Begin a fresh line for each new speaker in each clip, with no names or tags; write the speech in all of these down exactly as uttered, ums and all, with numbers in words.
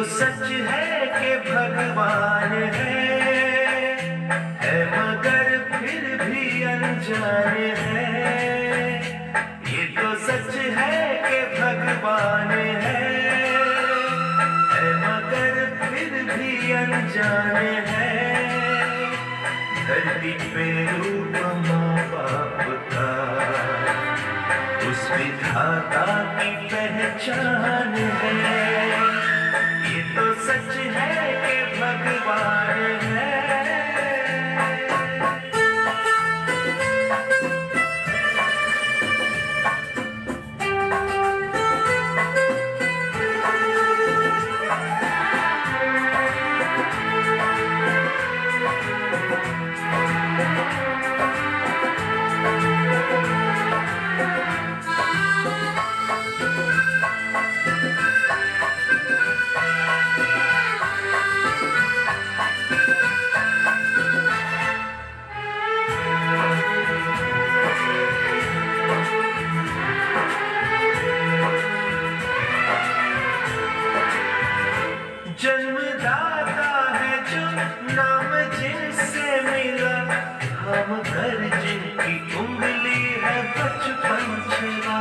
सच है कि भगवान है, है मगर फिर भी अनजान है। ये तो सच है कि भगवान है, है मगर फिर भी अनजान है। धरती पे रूप माँ बाप का, उस विधाता की पहचान है। ये तो सच है कि भगवान है। जन्मदाता है जो नाम जिनसे मिला, हम कर जिनकी उंगली है बचपन छला।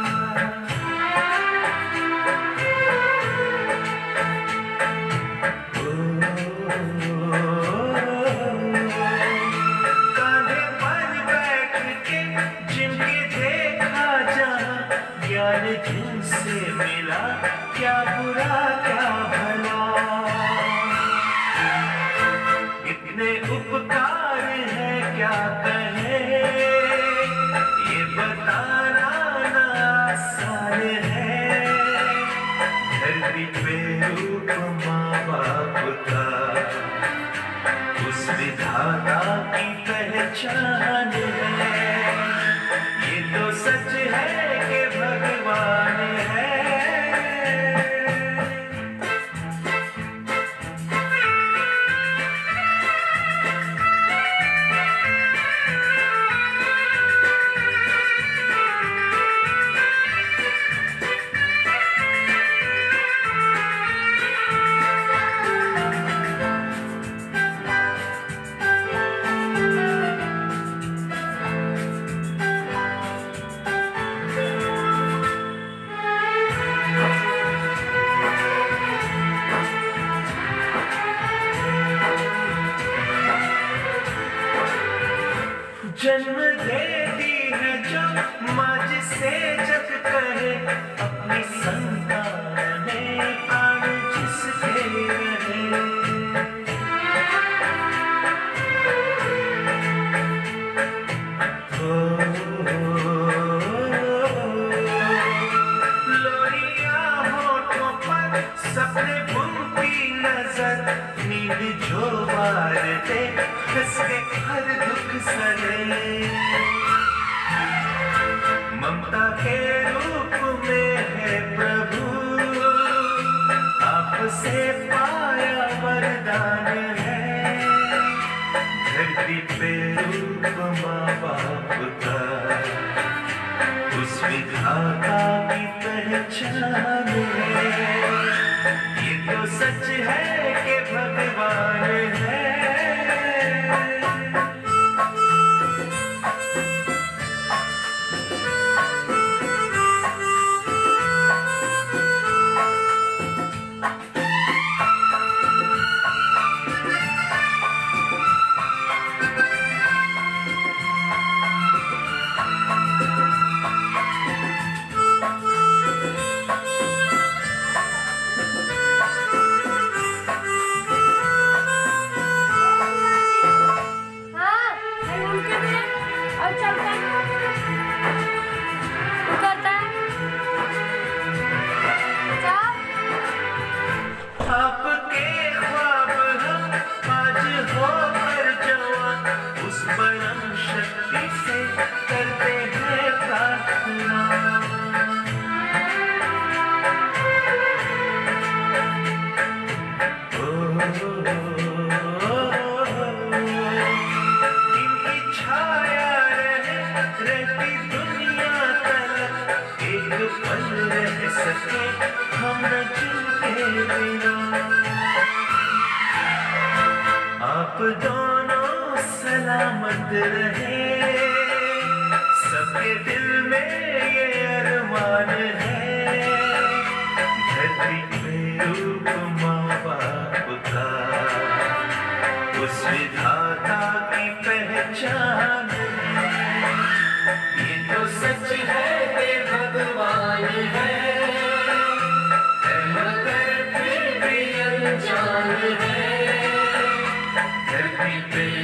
कांधे पर बैठ के जिनके देखा जहाँ, ज्ञान जिनसे मिला, क्या बुरा क्या भला। इतने उपकार है क्या कहे, ये बताना ना आसान है। धरती पे रूप माँ बाप का, उस विधाता की पहचान है। ये तो सच है कि भगवान है। जन्म देती है जो माँ, जिसे जग कहे अपनी संतान में प्राण जिसके रहे। लोरिया होठों पर सपने बुनती नजर, नींद जो वार दे इसके हर दुख सहे। ममता के रूप में है प्रभु, आपसे पाया वरदान है। धरती पे रूप माँ बाप का, उस विधाता की पहचान है। ये तो सच है कि भगवान है। बिना। आप दोनों सलामत रहे, सबके दिल में ये अरमान है। धरती पे रूप माँ बाप का, उस विधाता की पहचान है। ये तो सच है कि भगवान है, है मगर फिर भी अनजान है। धरती पे